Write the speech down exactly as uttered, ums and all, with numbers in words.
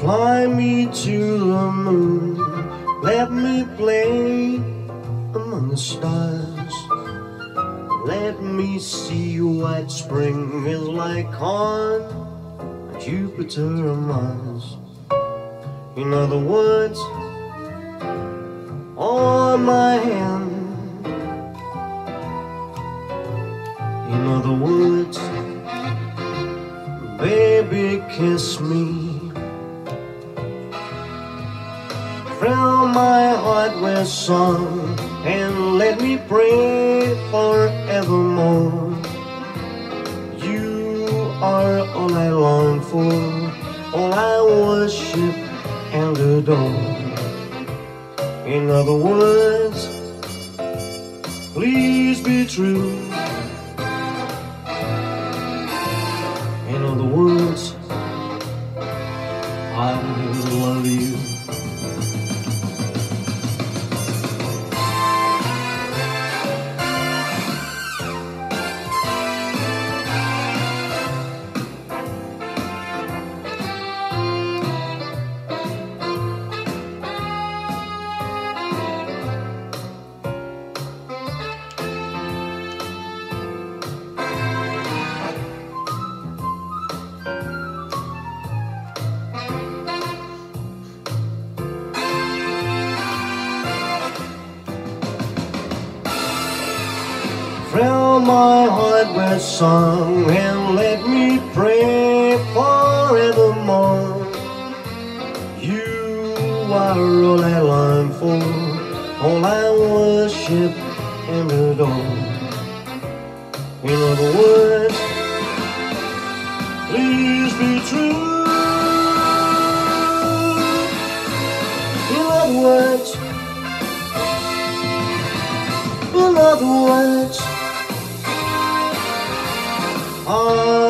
Fly me to the moon, let me play among the stars. Let me see what spring is like on Jupiter or Mars. In other words, on my hand. In other words, baby, kiss me. Fill my heart with song and let me pray forevermore. You are all I long for, all I worship and adore. In other words, please be true. In other words, I love you. Fill my heart with song and let me pray forevermore. You are all I long for, all I worship and adore. In other words, please be true. In other words, in other words, I